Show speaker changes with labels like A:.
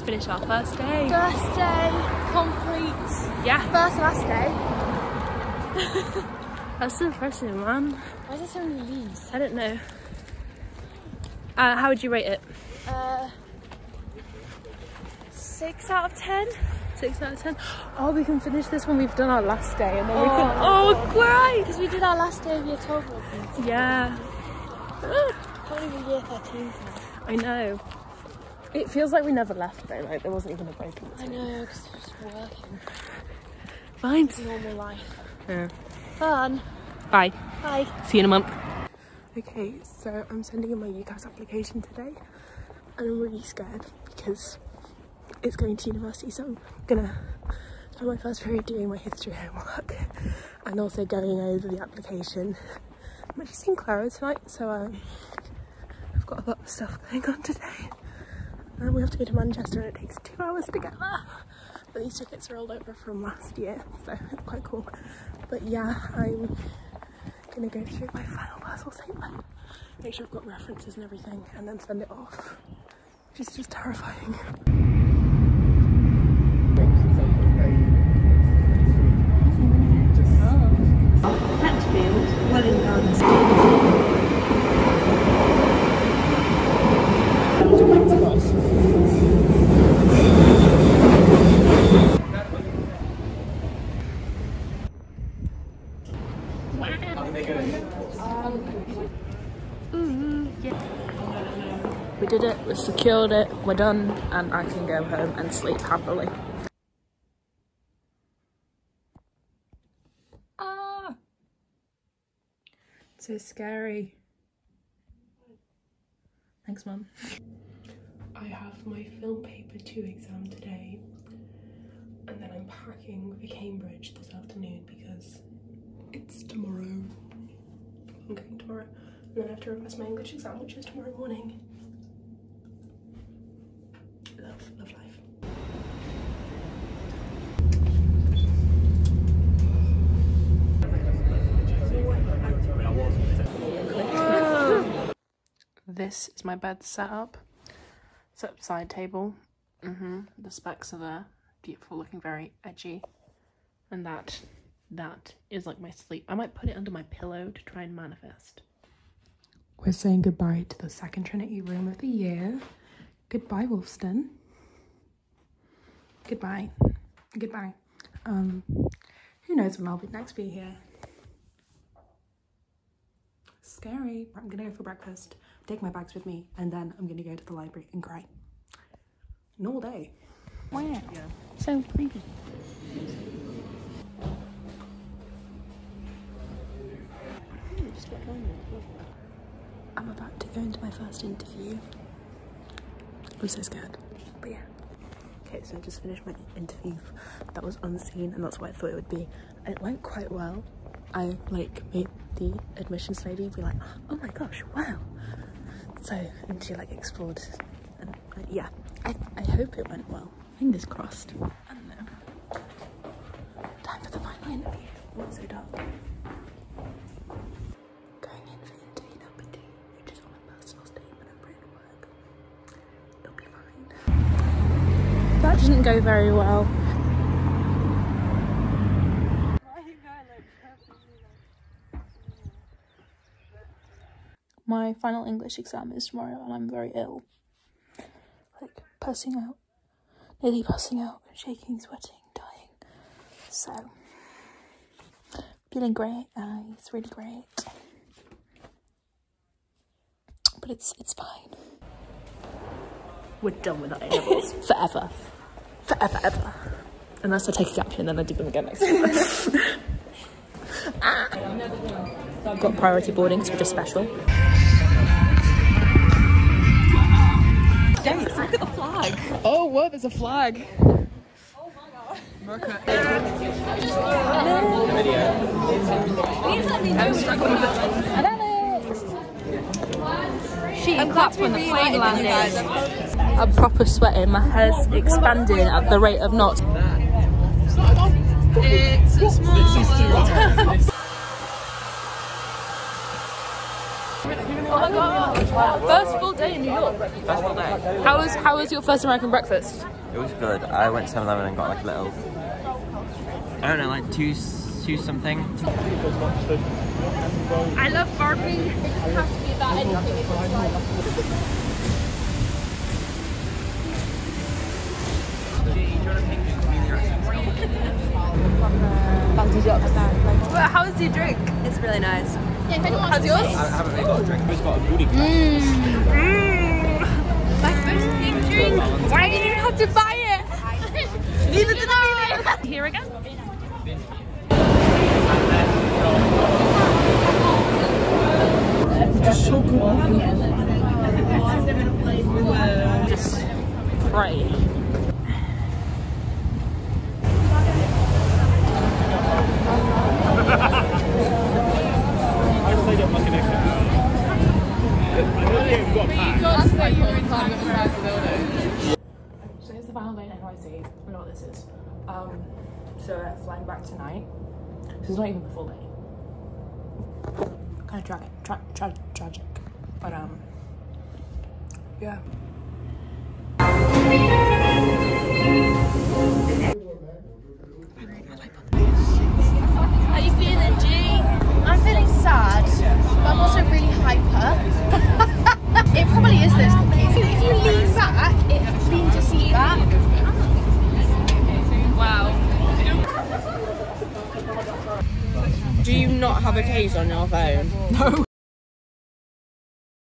A: just finished our first day.
B: First day, complete.
A: Yeah.
B: First last day.
A: That's so impressive, man.
B: Why is there so many leaves?
A: I don't know. How would you rate it?
B: 6 out of 10.
A: 6 out of 10. Oh, we can finish this when we've done our last day, and then we
B: Oh,
A: can. Oh, great!
B: Because we did our last day of year 12.
A: Yeah.
B: Can't even year 13 now.
A: I know. It feels like we never left though. Like there wasn't even a break in
B: I
A: between.
B: know, because I was working.
A: Fine.
B: Normal life.
A: Yeah.
B: Fun.
A: Bye.
B: Bye.
A: See you in a month. Okay, so I'm sending in my UCAS application today, and I'm really scared because it's going to university, so I'm gonna spend my first period doing my history homework and also going over the application. I'm actually seeing Clara tonight, so I've got a lot of stuff going on today. And we have to go to Manchester and it takes 2 hours to get there. But these tickets are rolled over from last year, so it's quite cool. But yeah, I'm gonna go through my final personal statement, make sure I've got references and everything, and then send it off, which is just terrifying. Hatfield, Welwyn Gardens. We did it, we secured it, we're done, and I can go home and sleep happily. Ah! So scary. Thanks, Mum. I have my film paper 2 exam today, and then I'm packing for Cambridge this afternoon because it's tomorrow. I'm going tomorrow, and then I have to revise my English exam, which is tomorrow morning. Love life. This is my bed setup. It's up side table. The specs are there. Beautiful, looking very edgy. And that is like my sleep. I might put it under my pillow to try and manifest. We're saying goodbye to the second Trinity room of the year. Goodbye, Wolfston. Goodbye. Goodbye. Who knows when I'll be next be here. Scary. I'm gonna go for breakfast, take my bags with me, and then I'm gonna go to the library and cry. An all day. Wow. Yeah. So pretty. I'm about to go into my first interview. I'm so scared, but yeah. Okay, so I just finished my interview. That was unseen, and that's what I thought it would be. And it went quite well. I like made the admissions lady be like, oh my gosh, wow. So, and she like explored, and yeah, I hope it went well. Fingers crossed. I don't know. Time for the final interview. Oh, it's so dark. Going in for interview number 2, which is on my personal statement of written work. It'll be fine. That didn't go very well. My final English exam is tomorrow and I'm very ill. Like passing out, nearly passing out, shaking, sweating, dying. So, feeling great, it's really great. But it's fine. We're done with our A-levels. Forever. Forever, ever. Unless I take a gap year and then I do them again next year. I've got priority boardings, which are special.
B: James, look at the flag.
A: Oh, whoa, there's a flag.
B: Oh my god.
A: I'm struggling with She clapped when the plane landed. I'm proper sweating, my hair's expanding at the rate of knots. It's small.
B: Oh my god. First full day in New York.
C: First full day.
B: How was your first American breakfast?
C: It was good. I went to 7-Eleven and got like a little, I don't know, like two something.
B: I love Barbie. It doesn't have to be about anything. It's like... How was your drink?
D: It's really nice.
B: How's yours?
C: I haven't really got a drink. Who's got a booty?
B: My first pink drink. Why didn't you have to buy it? Neither did I. Here again. Just pray. So it's the final day in NYC. I know what this is. So we're flying back tonight. This is not even the full day. Kind of tragic. But yeah.
D: How you feeling, G? I'm feeling sad, but I'm also really hyper. It probably is those cookies. If you lean back, it leans your seat back.
B: Wow. Do you not have a case on your phone? No.